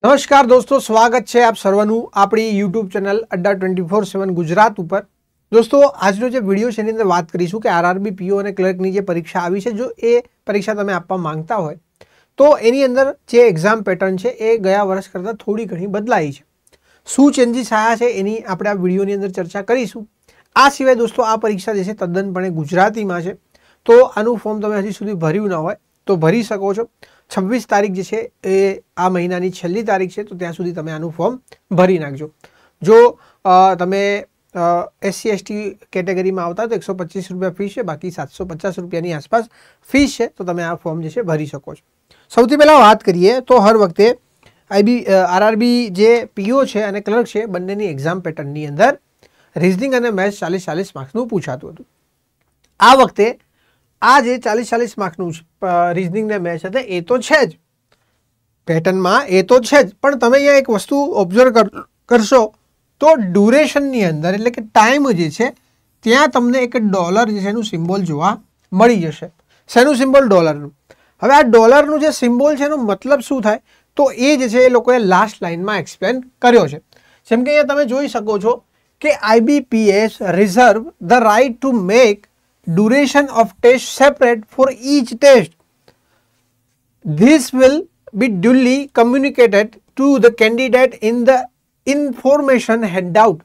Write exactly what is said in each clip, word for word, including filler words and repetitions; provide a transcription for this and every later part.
નમસ્કાર દોસ્તો, સ્વાગત છે આપ સર્વનું આપણી YouTube channel Adda twenty four seven Gujarat ઉપર। દોસ્તો, આજનો જે વિડીયો છે એની અંદર વાત કરીશું કે આરઆરબી પીઓ અને ક્લર્કની જે પરીક્ષા આવી છે, જો એ પરીક્ષા તમે આપવા માંગતા હોય તો એની અંદર જે એક્ઝામ પેટર્ન છે એ ગયા વર્ષ કરતાં થોડી ઘણી બદલાઈ છે। શું ચેન્જીસ આવ્યા છે એની આપણે આ વિડીયોની અંદર ચર્ચા કરીશું। આ સિવાય દોસ્તો, આ પરીક્ષા જે છે તદ્દનપણે ગુજરાતીમાં છે, તો આનું ફોર્મ તમે હજી સુધી ભર્યું ન હોય તો ભરી શકો છો। છવ્વીસ તારીખ જે છે એ આ મહિનાની છેલ્લી તારીખ છે, તો ત્યાં સુધી તમે આનું ફોર્મ ભરી નાખજો। જો તમે એસસી એસટી કેટેગરીમાં આવતા તો એકસો પચીસ રૂપિયા ફીસ છે, બાકી સાતસો પચાસ રૂપિયાની આસપાસ ફીસ છે, તો તમે આ ફોર્મ જે છે ભરી શકો છો। સૌથી પહેલાં વાત કરીએ તો હર વખતે આઈબી આરઆરબી જે પીઓ છે અને ક્લર્ક છે બંનેની એક્ઝામ પેટર્નની અંદર રિઝનિંગ અને મેથ્સ ચાલીસ ચાલીસ માર્ક્સનું પૂછાતું હતું। આ વખતે આ જે ચાલીસ ચાલીસ માર્ક્સનું રિઝનિંગ ને મેથ્સ હતા એ તો છે જ પેટર્નમાં, એ તો છે જ, પણ તમે અહીંયા એક વસ્તુ ઓબ્ઝર્વ કરશો તો ડ્યુરેશનની અંદર એટલે કે ટાઈમ જે છે ત્યાં તમને એક ડોલર જે છે એનું સિમ્બોલ જોવા મળી જશે। શેનું સિમ્બોલ? ડોલરનું। હવે આ ડોલરનું જે સિમ્બોલ છે એનો મતલબ શું થાય તો એ જે છે એ લોકોએ લાસ્ટ લાઇનમાં એક્સપ્લેન કર્યો છે। જેમ કે અહીંયા તમે જોઈ શકો છો કે IBPS reserve the right to make duration of test separate for each test. This will be duly communicated to the candidate in the information handout.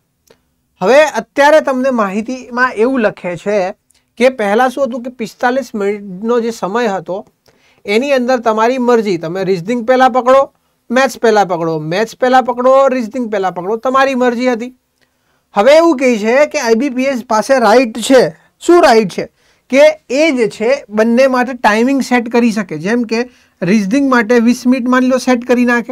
હવે અત્યારે તમને માહિતીમાં એવું લખે છે કે પહેલાં શું હતું કે પિસ્તાલીસ મિનિટનો જે સમય હતો એની અંદર તમારી મરજી, તમે રિઝનિંગ પહેલાં પકડો, મેથ્સ પહેલાં પકડો, મેથ્સ પહેલાં પકડો, રિઝનિંગ પહેલાં પકડો, તમારી મરજી હતી। હવે એવું કહે છે કે આઈબીપીએસ પાસે રાઇટ છે। શું રાઇટ છે કે એ જે છે બંને માટે ટાઈમિંગ સેટ કરી શકે। જેમ કે રિઝનિંગ માટે વીસ મિનિટ માની લો સેટ કરી નાખે,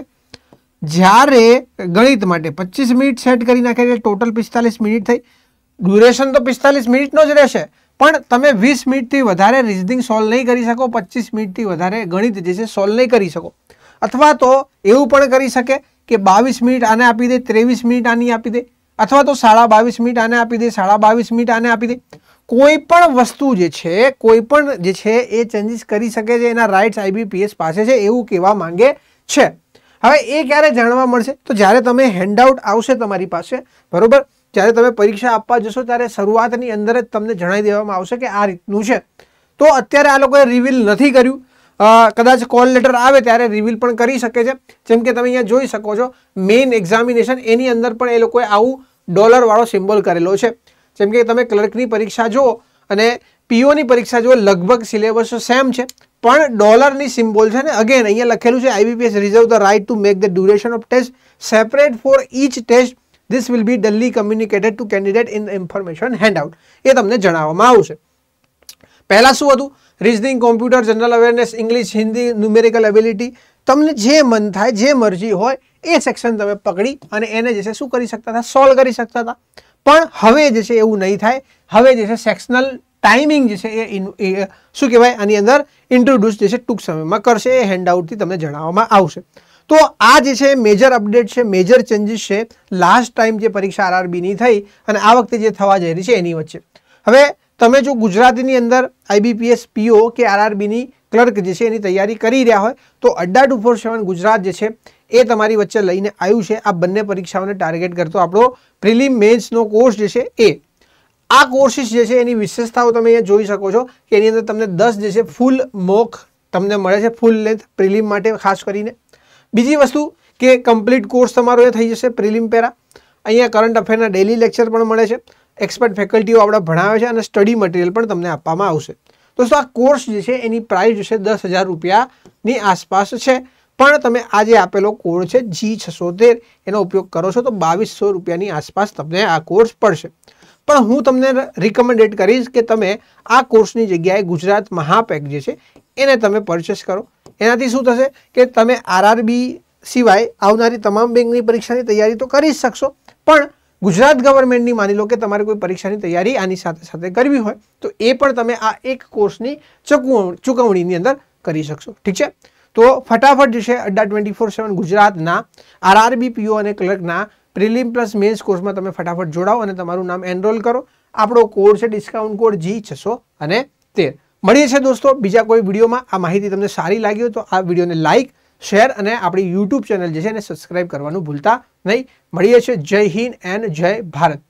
જ્યારે ગણિત માટે પચીસ મિનિટ સેટ કરી નાખે, એટલે ટોટલ પિસ્તાલીસ મિનિટ થઈ। ડ્યુરેશન તો પિસ્તાલીસ મિનિટનો જ રહેશે, પણ તમે વીસ મિનિટથી વધારે રિઝનિંગ સોલ્વ નહીં કરી શકો, પચીસ મિનિટથી વધારે ગણિત જે છે સોલ્વ નહીં કરી શકો। અથવા તો એવું પણ કરી શકે કે બાવીસ મિનિટ આને આપી દે, ત્રેવીસ મિનિટ આની આપી દે, અથવા તો સાડા બાવીસ મિનિટ આને આપી દે, સાડા બાવીસ મિનિટ આને આપી દે। કોઈ પણ વસ્તુ જે છે કોઈ પણ જે છે એ ચેન્જીસ કરી શકે છે, એના રાઇટ્સ આઈબીપીએસ પાસે છે એવું કહેવા માંગે છે। હવે એ ક્યારે જાણવા મળશે તો જ્યારે તમે હેન્ડઆઉટ આવશે તમારી પાસે, બરોબર, જ્યારે તમે પરીક્ષા આપવા જશો ત્યારે શરૂઆતની અંદર જ તમને જણાવી દેવામાં આવશે કે આ રીતનું છે। તો અત્યારે આ લોકોએ રિવીલ નથી કર્યું, કદાચ કોલ લેટર આવે ત્યારે રિવીલ પણ કરી શકે છે। જેમ કે તમે અહીંયા જોઈ શકો છો મેઇન એક્ઝામિનેશન, એની અંદર પણ એ લોકોએ આવું ડોલરવાળો સિમ્બોલ કરેલો છે। જેમ કે તમે ક્લર્કની પરીક્ષા જુઓ અને પીઓની પરીક્ષા જુઓ, લગભગ સિલેબસ સેમ છે, પણ ડોલરની સિમ્બોલ છે ને અગેન અહીંયા લખેલું છે IBPS reserve the right to make the duration of test separate for each test. This will be duly communicated to candidate in information handout. એ તમને જણાવવામાં આવશે. પહેલાં શું હતું? Reasoning, computer, general awareness, English, Hindi, numerical ability, તમને જે મન થાય, જે મરજી હોય એ સેક્શન તમે પકડી અને એને જે છે શું કરી શકતા હતા? સોલ્વ કરી શકતા હતા। પણ હવે જે છે એવું નહીં થાય। હવે જે છે સેક્શનલ ટાઈમિંગ જે છે એ શું કહેવાય આની અંદર ઇન્ટ્રોડ્યુસ જે છે ટૂંક સમયમાં કરશે, એ હેન્ડઆઉટથી તમને જણાવવામાં આવશે। તો આ જે છે મેજર અપડેટ છે, મેજર ચેન્જીસ છે લાસ્ટ ટાઈમ જે પરીક્ષા આરઆરબીની થઈ અને આ વખતે જે થવા જઈ રહી છે એની વચ્ચે। હવે તમે જો ગુજરાતીની અંદર આઈબીપીએસ પીઓ કે આરઆરબીની ક્લર્ક જે છે એની તૈયારી કરી રહ્યા હોય તો Adda two four seven Gujarat જે છે એ તમારી વચ્ચે લઈને આવ્યું છે આ બંને પરીક્ષાઓને ટાર્ગેટ કરતો આપણો પ્રિલિમ મેન્સનો કોર્સ જે છે એ। આ કોર્સિસ જે છે એની વિશેષતાઓ તમે અહીંયા જોઈ શકો છો કે એની અંદર તમને દસ જે છે ફૂલ મોક તમને મળે છે, ફૂલ લેન્થ પ્રિલિમ માટે ખાસ કરીને। બીજી વસ્તુ કે કમ્પ્લીટ કોર્સ તમારો એ થઈ જશે પ્રિલિમ પહેલાં। અહીંયા કરંટ અફેરના ડેલી લેક્ચર પણ મળે છે, એક્સપર્ટ ફેકલ્ટીઓ આપણે ભણાવે છે અને સ્ટડી મટીરિયલ પણ તમને આપવામાં આવશે। દોસ્તો, આ કોર્સ જે છે એની પ્રાઇસ જે છે દસ હજાર રૂપિયાની આસપાસ છે, પણ તમે આજે આપેલો કોડ છે જી છસો તેર એનો ઉપયોગ કરો છો તો બાવીસો રૂપિયાની આસપાસ તમને આ કોર્સ પડશે। પણ હું તમને રિકમેન્ડેડ કરીશ કે તમે આ કોર્સની જગ્યાએ ગુજરાત મહાપેક જે છે એને તમે પરચેસ કરો। એનાથી શું થશે કે તમે આરઆરબી સિવાય આવનારી તમામ બેંકની પરીક્ષાની તૈયારી તો કરી જ શકશો, પણ ગુજરાત ગવર્મેન્ટની માની લો કે તમારે કોઈ પરીક્ષાની તૈયારી આની સાથે સાથે કરવી હોય તો એ પણ તમે આ એક કોર્સની ચૂકવણીની અંદર કરી શકશો। ઠીક છે, તો ફટાફટ જે છે અડ્ડા ટ્વેન્ટી ફોર સેવન ગુજરાતના આરઆરબી પીઓ અને ક્લર્કના પ્રિલિમ પ્લસ મેન્સ કોર્સમાં તમે ફટાફટ જોડાઓ અને તમારું નામ એનરોલ કરો। આપણો કોડ છે ડિસ્કાઉન્ટ કોડ જી છસો અને તેર। મળીએ છીએ દોસ્તો બીજા કોઈ વિડીયોમાં। આ માહિતી તમને સારી લાગી હોય તો આ વિડીયોને લાઇક, શેર અને આપણી યુટ્યુબ ચેનલ જે છે એને સબસ્ક્રાઇબ કરવાનું ભૂલતા નહીં. મળીએ છીએ. જય હિન્દ એન્ડ જય ભારત.